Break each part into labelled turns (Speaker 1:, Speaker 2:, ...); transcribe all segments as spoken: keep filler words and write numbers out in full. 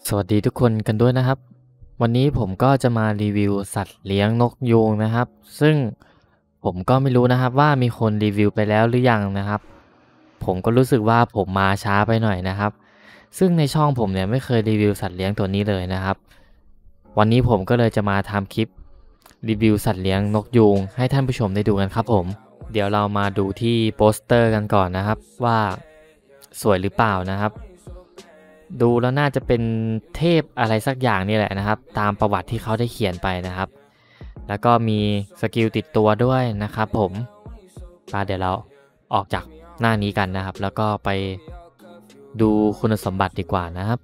Speaker 1: สวัสดีทุกคนกันด้วยนะครับวันนี้ผมก็จะมารีวิวสัตว์เลี้ยงนกยูงนะครับซึ่งผมก็ไม่รู้นะครับว่ามีคนรีวิวไปแล้วหรือยังนะครับผมก็รู้สึกว่าผมมาช้าไปหน่อยนะครับซึ่งในช่องผมเนี่ยไม่เคยรีวิวสัตว์เลี้ยงตัวนี้เลยนะครับวันนี้ผมก็เลยจะมาทำคลิปรีวิวสัตว์เลี้ยงนกยูงให้ท่านผู้ชมได้ดูกันครับผมเดี๋ยวเรามาดูที่โปสเตอร์กันก่อนนะครับว่าสวยหรือเปล่านะครับดูแล้วน่าจะเป็นเทพอะไรสักอย่างนี่แหละนะครับตามประวัติที่เขาได้เขียนไปนะครับแล้วก็มีสกิลติดตัวด้วยนะครับผมมาเดี๋ยวเราออกจากหน้านี้กันนะครับแล้วก็ไปดูคุณสมบัติดีกว่านะครับ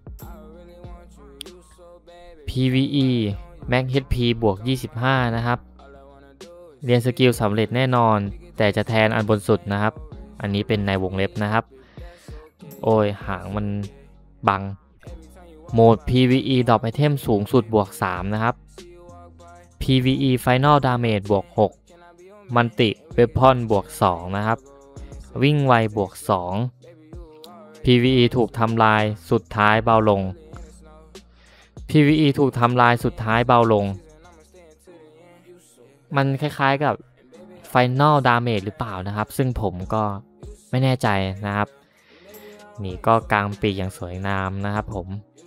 Speaker 1: พี วี อี Max เอช พี บวกยี่สิบห้านะครับเรียนสกิลสำเร็จแน่นอนแต่จะแทนอันบนสุดนะครับอันนี้เป็นในวงเล็บนะครับโอ้ยหางมันบังโหมด พี วี อี ดรอปไอเทมสูงสุดบวกสามนะครับ พี วี อี Final Damage บวกหกมันติเวพอนบวกสองนะครับวิ่งไวบวกสอง พี วี อี ถูกทำลายสุดท้ายเบาลง พี วี อี ถูกทำลายสุดท้ายเบาลงมันคล้ายๆกับ Final Damage หรือเปล่านะครับซึ่งผมก็ไม่แน่ใจนะครับนี่ก็กลางปีกอย่างสวยงามนะครับผม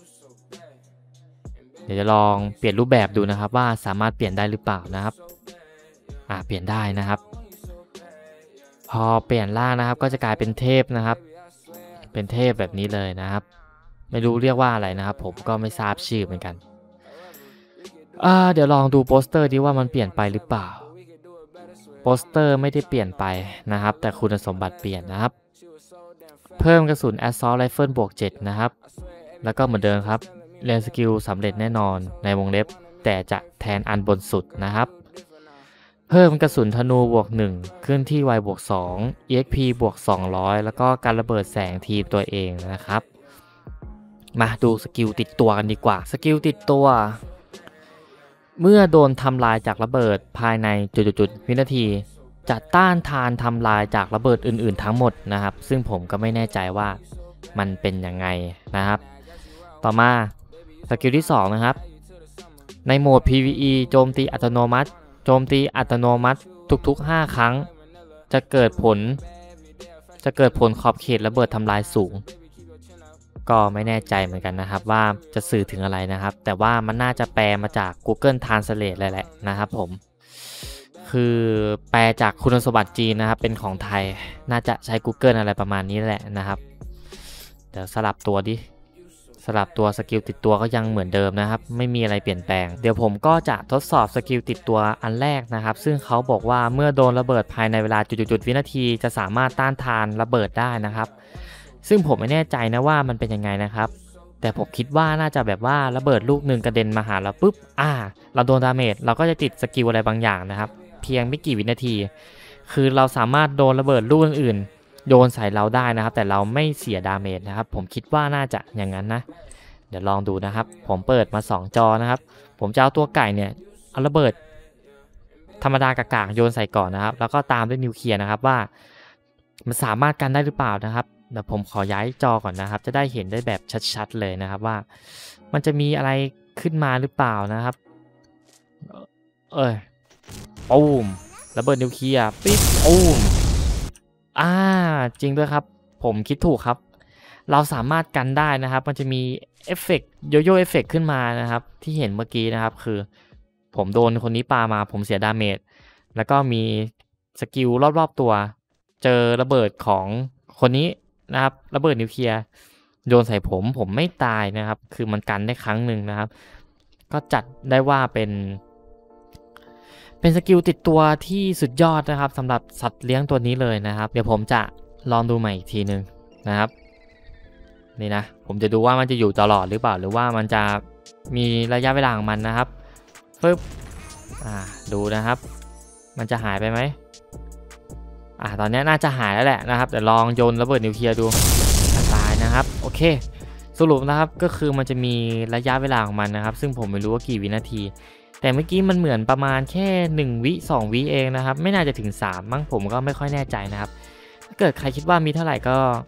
Speaker 1: เดี๋ยวจะลองเปลี่ยนรูปแบบดูนะครับว่าสามารถเปลี่ยนได้หรือเปล่านะครับอ่าเปลี่ยนได้นะครับพอเปลี่ยนร่างนะครับก็จะกลายเป็นเทพนะครับเป็นเทพแบบนี้เลยนะครับไม่รู้เรียกว่าอะไรนะครับผมก็ไม่ทราบชื่อเหมือนกันอ่าเดี๋ยวลองดูโปสเตอร์ดีว่ามันเปลี่ยนไปหรือเปล่าโปสเตอร์ไม่ได้เปลี่ยนไปนะครับแต่คุณสมบัติเปลี่ยนนะครับเพิ่มกระสุน Assault Rifle บวกเจ็ดนะครับแล้วก็เหมือนเดิมครับเรียนสกิลสำเร็จแน่นอนในวงเล็บแต่จะแทนอันบนสุดนะครับเพิ่มกระสุนธนูบวกหนึ่งเคลื่อนที่ไวบวกสอง อี เอ็กซ์ พี บวกสองร้อยแล้วก็การระเบิดแสงทีมตัวเองนะครับมาดูสกิลติดตัวกันดีกว่าสกิลติดตัวเมื่อโดนทำลายจากระเบิดภายในจุดๆวินาทีจะต้านทานทำลายจากระเบิดอื่นๆทั้งหมดนะครับซึ่งผมก็ไม่แน่ใจว่ามันเป็นยังไงนะครับต่อมาสกิลที่สองนะครับในโหมด พี วี อี โจมตีอัตโนมัติโจมตีอัตโนมัติทุกๆห้าครั้งจะเกิดผลจะเกิดผลขอบเขตระเบิดทำลายสูงก็ไม่แน่ใจเหมือนกันนะครับว่าจะสื่อถึงอะไรนะครับแต่ว่ามันน่าจะแปลมาจาก Google Translate เลยแหละนะครับผมคือแปลจากคุณสมบัติจีนนะครับเป็นของไทยน่าจะใช้ Google อะไรประมาณนี้แหละนะครับเดี๋ยวสลับตัวดิสลับตัวสกิลติดตัวก็ยังเหมือนเดิมนะครับไม่มีอะไรเปลี่ยนแปลงเดี๋ยวผมก็จะทดสอบสกิลติดตัวอันแรกนะครับซึ่งเขาบอกว่าเมื่อโดนระเบิดภายในเวลาจุดๆวินาทีจะสามารถต้านทานระเบิดได้นะครับซึ่งผมไม่แน่ใจนะว่ามันเป็นยังไงนะครับแต่ผมคิดว่าน่าจะแบบว่าระเบิดลูกหนึ่งกระเด็นมาหาเราปุ๊บอ่าเราโดนดาเมจเราก็จะติดสกิลอะไรบางอย่างนะครับเพียงไม่กี่วินาทีคือเราสามารถโดนระเบิดลูกอื่นๆโยนใส่เราได้นะครับแต่เราไม่เสียดาเมจนะครับผมคิดว่าน่าจะอย่างนั้นนะเดี๋ยวลองดูนะครับผมเปิดมาสองจอนะครับผมจะเอาตัวไก่เนี่ยเอาระเบิดธรรมดากากๆโยนใส่ก่อนนะครับแล้วก็ตามด้วยนิวเคลียร์นะครับว่ามันสามารถกันได้หรือเปล่านะครับเดี๋ยวผมขอย้ายจอก่อนนะครับจะได้เห็นได้แบบชัดๆเลยนะครับว่ามันจะมีอะไรขึ้นมาหรือเปล่านะครับเอ้ยปูมระเบิดนิวเคลียร์ปิ๊บปูมอ่าจริงด้วยครับผมคิดถูกครับเราสามารถกันได้นะครับมันจะมีเอฟเฟกต์โยโย่เอฟเฟกต์ขึ้นมานะครับที่เห็นเมื่อกี้นะครับคือผมโดนคนนี้ปามาผมเสียดาเมจแล้วก็มีสกิลรอบๆตัวเจอระเบิดของคนนี้นะครับระเบิดนิวเคลียร์โยนใส่ผมผมไม่ตายนะครับคือมันกันได้ครั้งหนึ่งนะครับก็จัดได้ว่าเป็นเป็นสกิลติดตัวที่สุดยอดนะครับสำหรับสัตว์เลี้ยงตัวนี้เลยนะครับเดี๋ยวผมจะลองดูใหม่อีกทีหนึ่งนะครับนี่นะผมจะดูว่ามันจะอยู่ตลอดหรือเปล่าหรือว่ามันจะมีระยะเวลาของมันนะครับปึ๊บอ่าดูนะครับมันจะหายไปไหมอ่าตอนนี้น่าจะหายแล้วแหละนะครับแต่ลองโยนระเบิดนิวเคลียร์ดูตายนะครับโอเคสรุปนะครับก็คือมันจะมีระยะเวลาของมันนะครับซึ่งผมไม่รู้ว่ากี่วินาทีแต่เมื่อกี้มันเหมือนประมาณแค่หนึ่งวิสองวิเองนะครับไม่น่าจะถึงสามมั้งผมก็ไม่ค่อยแน่ใจนะครับถ้าเกิดใครคิดว่ามีเท่าไหร่ก็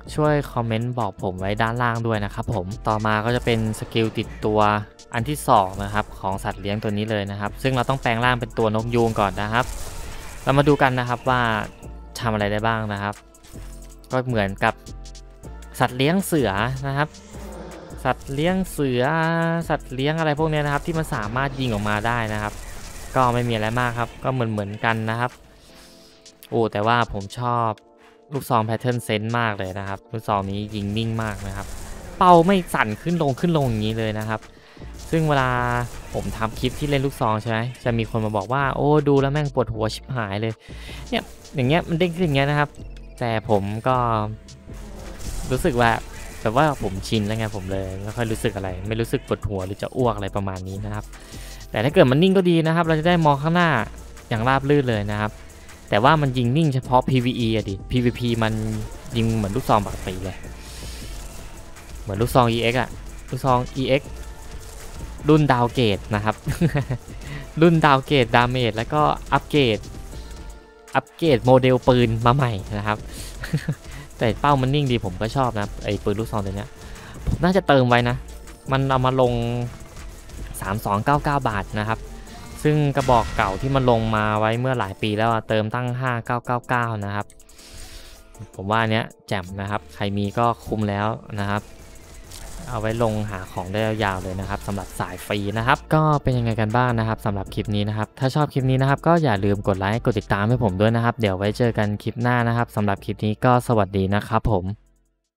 Speaker 1: ช่วยคอมเมนต์บอกผมไว้ด้านล่างด้วยนะครับผมต่อมาก็จะเป็นสกิลติดตัวอันที่สองนะครับของสัตว์เลี้ยงตัวนี้เลยนะครับซึ่งเราต้องแปลงร่างเป็นตัวนกยูงก่อนนะครับเรามาดูกันนะครับว่าทำอะไรได้บ้างนะครับก็เหมือนกับสัตว์เลี้ยงเสือนะครับสัตว์เลี้ยงเสือสัตว์เลี้ยงอะไรพวกนี้นะครับที่มันสามารถยิงออกมาได้นะครับก็ไม่มีอะไรมากครับก็เหมือนเหมือนกันนะครับโอ้แต่ว่าผมชอบลูกซองแพทเทิร์นเซนส์มากเลยนะครับลูกซองนี้ยิงนิ่งมากนะครับเป้าไม่สั่นขึ้นลงขึ้นลงอย่างนี้เลยนะครับซึ่งเวลาผมทำคลิปที่เล่นลูกซองใช่ไหมจะมีคนมาบอกว่าโอ้ดูแล้วแม่งปวดหัวชิบหายเลยเนี่ยอย่างเงี้ยมันเด้งขึ้นอย่างเงี้ยนะครับแต่ผมก็รู้สึกว่าแต่ว่าผมชินแล้วไงผมเลยไม่ค่อยรู้สึกอะไรไม่รู้สึกปวดหัวหรือจะอ้วกอะไรประมาณนี้นะครับแต่ถ้าเกิดมันนิ่งก็ดีนะครับเราจะได้มองข้างหน้าอย่างราบรื่นเลยนะครับแต่ว่ามันยิงนิ่งเฉพาะ พี วี อี อะดิ พี วี พี มันยิงเหมือนลูกซองปกติเลยเหมือนลูกซอง อี เอ็กซ์ อะลูกซอง อี เอ็กซ์ รุ่นดาวเกรดนะครับ รุ่นดาวเกรดดาเมจแล้วก็อัปเกรดอัปเกรดโมเดลปืนมาใหม่นะครับ แต่เป้ามันนิ่งดีผมก็ชอบนะไอ้ปืนลูกซองตัวเนี้ยผมน่าจะเติมไว้นะมันเอามาลงสามพันสองร้อยเก้าสิบเก้าบาทนะครับซึ่งกระบอกเก่าที่มันลงมาไว้เมื่อหลายปีแล้วเติมตั้งห้าพันเก้าร้อยเก้าสิบเก้านะครับผมว่าอันเนี้ยแจ่มนะครับใครมีก็คุ้มแล้วนะครับเอาไว้ลงหาของได้ยาวๆเลยนะครับสำหรับสายฟรีนะครับก็เป็นยังไงกันบ้างนะครับสำหรับคลิปนี้นะครับถ้าชอบคลิปนี้นะครับก็อย่าลืมกดไลค์กดติดตามให้ผมด้วยนะครับเดี๋ยวไว้เจอกันคลิปหน้านะครับสำหรับคลิปนี้ก็สวัสดีนะครับผม